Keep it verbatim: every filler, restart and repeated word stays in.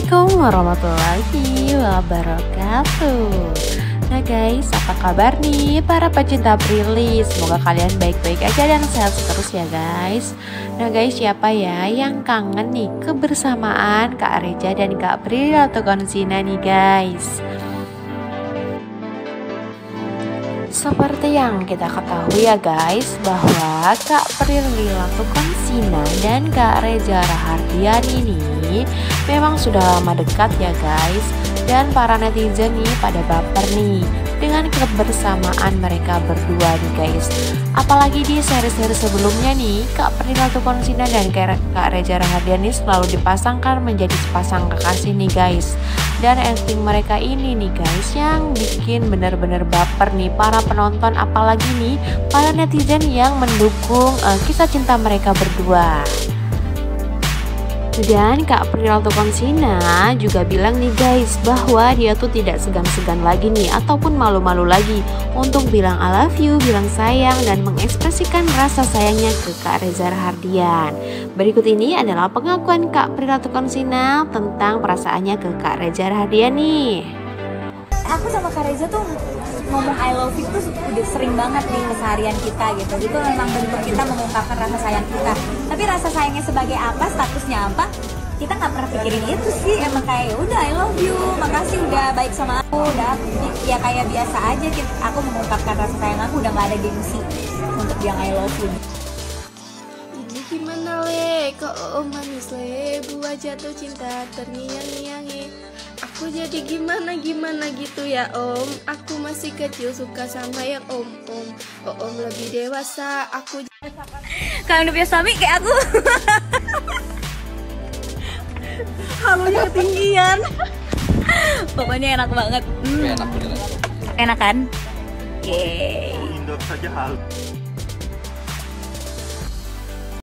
Assalamualaikum warahmatullahi wabarakatuh. Nah guys, apa kabar nih para pecinta Prilly? Semoga kalian baik-baik aja dan sehat terus ya guys. Nah guys, siapa ya yang kangen nih kebersamaan Kak Reza dan Kak Prilly Latukonsina nih guys? Seperti yang kita ketahui ya guys, bahwa Kak Prilly Latukonsina dan Kak Reza Rahardian ini memang sudah lama dekat ya guys. Dan para netizen nih pada baper nih dengan kebersamaan mereka berdua nih guys. Apalagi di seri-seri sebelumnya nih, Kak Prilly Latukonsina dan Kak Reza Rahardian ini selalu dipasangkan menjadi sepasang kekasih nih guys. Dan acting mereka ini nih guys yang bikin bener-bener baper nih para penonton, apalagi nih para netizen yang mendukung uh, kisah cinta mereka berdua. Dan Kak Prilly Latukonsina juga bilang nih guys bahwa dia tuh tidak segan-segan lagi nih ataupun malu-malu lagi untuk bilang I love you, bilang sayang dan mengekspresikan rasa sayangnya ke Kak Reza Rahardian. Berikut ini adalah pengakuan Kak Prilly Latukonsina tentang perasaannya ke Kak Reza Rahardian nih. Aku sama Kak Reza tuh ngomong I love you tuh udah sering banget di keseharian kita gitu. Itu memang bentuk kita mengungkapkan rasa sayang kita. Tapi rasa sayangnya sebagai apa, statusnya apa, kita nggak pernah pikirin itu sih. Emang kayak udah I love you, makasih udah baik sama aku, udah ya kayak biasa aja. Aku mengungkapkan rasa sayang aku, udah nggak ada gengsi untuk bilang I love you. Ini gimana le, kok om manis le, buat jatuh cinta terngiang-ngiangi. Aku jadi gimana-gimana gitu ya om. Aku masih kecil suka sama yang om-om. Oh om lebih dewasa, aku Kalian udah punya suami kayak aku. Halunya ketinggian. Pokoknya enak banget. Hmm. Enak, enak kan? Yeay. Indot saja halu.